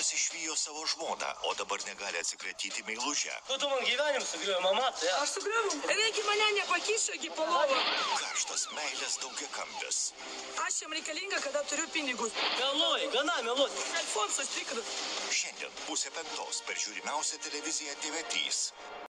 vyras išvijo savo žmoną, o dabar negali atsikratyti meilužę. Tu man gyvenimą sugriuoji, mama, tai Aš sugriuvau. Reikia mane nepakišagi po lovą. Karštas meilės daugiakampis. Aš jam reikalinga, kada turiu pinigus. meluoji, gana meluoti. Alfonsas tikras. Šiandien 4:30 per žiūrimiausią televiziją TV3.